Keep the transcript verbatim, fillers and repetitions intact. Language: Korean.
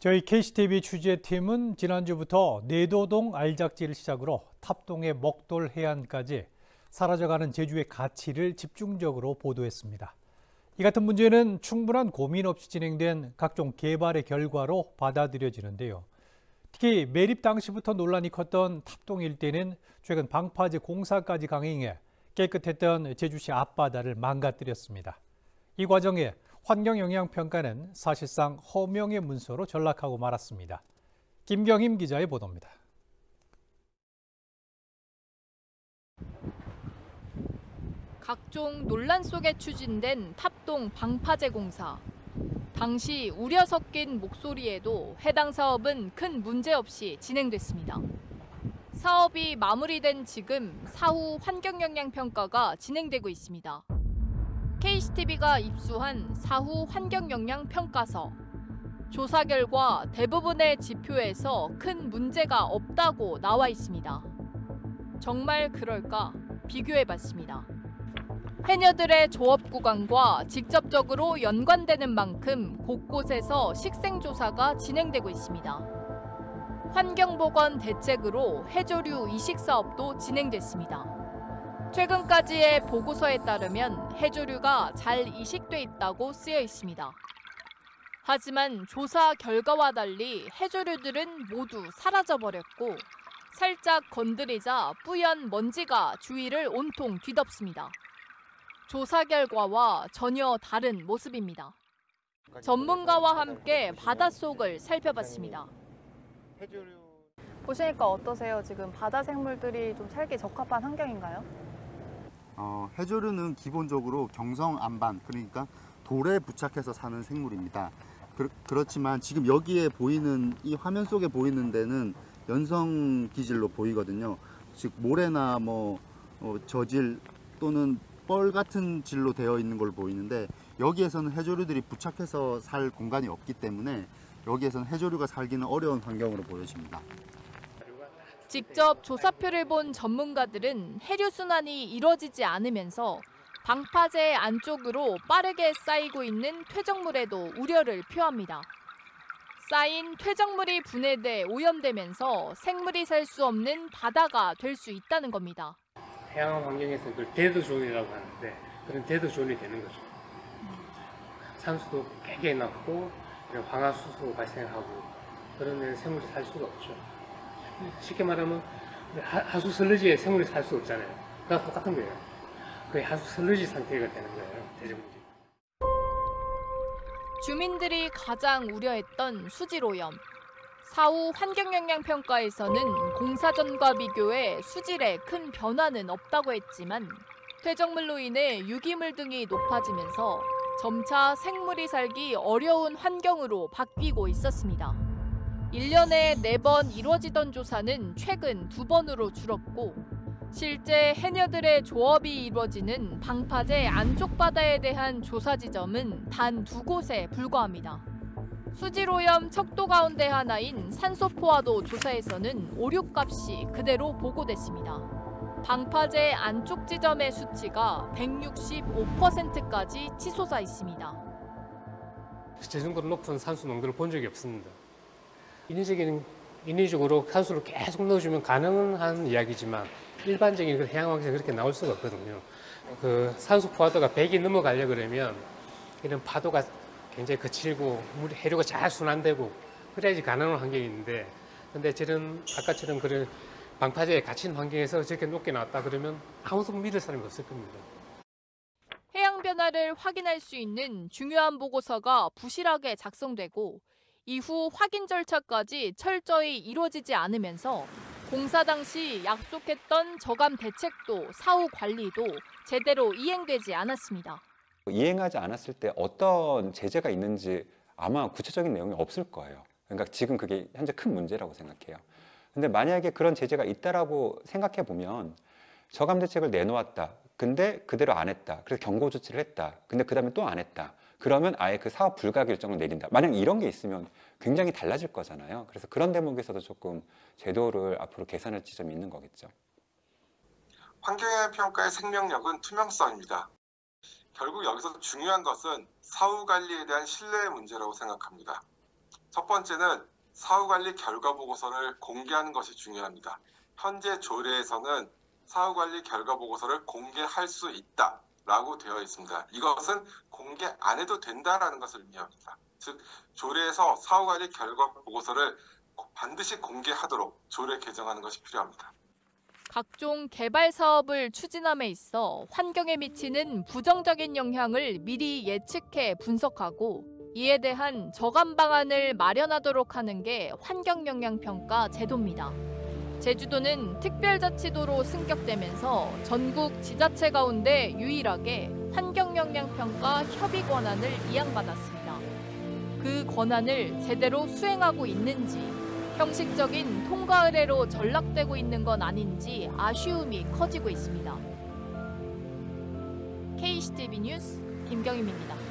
저희 케이씨티비 취재팀은 지난주부터 내도동 알작지를 시작으로 탑동의 먹돌 해안까지 사라져가는 제주의 가치를 집중적으로 보도했습니다. 이 같은 문제는 충분한 고민 없이 진행된 각종 개발의 결과로 받아들여지는데요. 특히 매립 당시부터 논란이 컸던 탑동 일대는 최근 방파제 공사까지 강행해 깨끗했던 제주시 앞바다를 망가뜨렸습니다. 이 과정에 환경영향평가는 사실상 허명의 문서로 전락하고 말았습니다. 김경임 기자의 보도입니다. 각종 논란 속에 추진된 탑동 방파제 공사. 당시 우려 섞인 목소리에도 해당 사업은 큰 문제 없이 진행됐습니다. 사업이 마무리된 지금 사후 환경영향평가가 진행되고 있습니다. 케이씨티비가 입수한 사후 환경영향평가서. 조사 결과 대부분의 지표에서 큰 문제가 없다고 나와 있습니다. 정말 그럴까 비교해봤습니다. 해녀들의 조업 구간과 직접적으로 연관되는 만큼 곳곳에서 식생조사가 진행되고 있습니다. 환경보건 대책으로 해조류 이식 사업도 진행됐습니다. 최근까지의 보고서에 따르면 해조류가 잘 이식돼 있다고 쓰여 있습니다. 하지만 조사 결과와 달리 해조류들은 모두 사라져버렸고 살짝 건드리자 뿌연 먼지가 주위를 온통 뒤덮습니다. 조사 결과와 전혀 다른 모습입니다. 전문가와 함께 바닷속을 살펴봤습니다. 보시니까 어떠세요? 지금 바다 생물들이 좀 살기 적합한 환경인가요? 어, 해조류는 기본적으로 경성 안반, 그러니까 돌에 부착해서 사는 생물입니다. 그, 그렇지만 지금 여기에 보이는 이 화면 속에 보이는 데는 연성 기질로 보이거든요. 즉 모래나 뭐 어, 저질 또는 뻘 같은 질로 되어 있는 걸로 보이는데 여기에서는 해조류들이 부착해서 살 공간이 없기 때문에 여기에서는 해조류가 살기는 어려운 환경으로 보여집니다. 직접 조사표를 본 전문가들은 해류 순환이 이뤄지지 않으면서 방파제 안쪽으로 빠르게 쌓이고 있는 퇴적물에도 우려를 표합니다. 쌓인 퇴적물이 분해돼 오염되면서 생물이 살 수 없는 바다가 될 수 있다는 겁니다. 해양 환경에서 그걸 데드존이라고 하는데 그런 데드존이 되는 거죠. 산수도 굉장히 낮고 황화수소 발생하고 그런 데는 생물이 살 수가 없죠. 쉽게 말하면 하수 슬러지에 생물이 살 수 없잖아요. 그랑 똑같은 거예요. 거의 하수 슬러지 상태가 되는 거예요. 대저물이. 주민들이 가장 우려했던 수질오염. 사후 환경영향평가에서는 공사 전과 비교해 수질에 큰 변화는 없다고 했지만 퇴적물로 인해 유기물 등이 높아지면서 점차 생물이 살기 어려운 환경으로 바뀌고 있었습니다. 일 년에 네 번 이루어지던 조사는 최근 두 번으로 줄었고 실제 해녀들의 조업이 이루어지는 방파제 안쪽 바다에 대한 조사 지점은 단 두 곳에 불과합니다. 수질오염 척도 가운데 하나인 산소포화도 조사에서는 오류값이 그대로 보고됐습니다. 방파제 안쪽 지점의 수치가 백육십오 퍼센트까지 치솟아 있습니다. 제 정도로 높은 산소 농도를 본 적이 없습니다. 인위적인, 인위적으로 산소를 계속 넣어주면 가능한 이야기지만 일반적인 그 해양 환경에서 그렇게 나올 수가 없거든요. 그 산소 포화도가 백이 넘어가려 그러면 이런 파도가 굉장히 거칠고 물 해류가 잘 순환되고 그래야지 가능한 환경인데 근데 저런 아까처럼 그런 방파제에 갇힌 환경에서 저렇게 높게 나왔다 그러면 아무도 믿을 사람이 없을 겁니다. 해양 변화를 확인할 수 있는 중요한 보고서가 부실하게 작성되고 이후 확인 절차까지 철저히 이루어지지 않으면서 공사 당시 약속했던 저감 대책도 사후 관리도 제대로 이행되지 않았습니다. 이행하지 않았을 때 어떤 제재가 있는지 아마 구체적인 내용이 없을 거예요. 그러니까 지금 그게 현재 큰 문제라고 생각해요. 근데 만약에 그런 제재가 있다라고 생각해 보면 저감 대책을 내놓았다. 근데 그대로 안 했다. 그래서 경고 조치를 했다. 근데 그 다음에 또 안 했다. 그러면 아예 그 사업 불가 결정을 내린다. 만약 이런 게 있으면 굉장히 달라질 거잖아요. 그래서 그런 대목에서도 조금 제도를 앞으로 개선할 지점이 있는 거겠죠. 환경영향평가의 생명력은 투명성입니다. 결국 여기서 중요한 것은 사후 관리에 대한 신뢰의 문제라고 생각합니다. 첫 번째는 사후관리 결과 보고서를 공개하는 것이 중요합니다. 현재 조례에서는 사후관리 결과 보고서를 공개할 수 있다라고 되어 있습니다. 이것은 공개 안 해도 된다라는 것을 의미합니다. 즉, 조례에서 사후관리 결과 보고서를 반드시 공개하도록 조례 개정하는 것이 필요합니다. 각종 개발 사업을 추진함에 있어 환경에 미치는 부정적인 영향을 미리 예측해 분석하고 이에 대한 저감 방안을 마련하도록 하는 게 환경영향평가 제도입니다. 제주도는 특별자치도로 승격되면서 전국 지자체 가운데 유일하게 환경영향평가 협의 권한을 이양받았습니다. 그 권한을 제대로 수행하고 있는지, 형식적인 통과 의례로 전락되고 있는 건 아닌지 아쉬움이 커지고 있습니다. 케이씨티비 뉴스 김경임입니다.